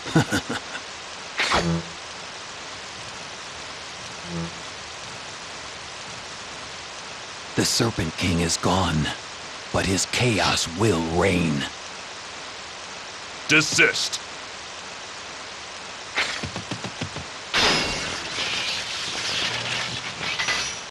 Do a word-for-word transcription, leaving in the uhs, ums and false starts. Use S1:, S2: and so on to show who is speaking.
S1: The Serpent King is gone, but his chaos will reign.
S2: Desist!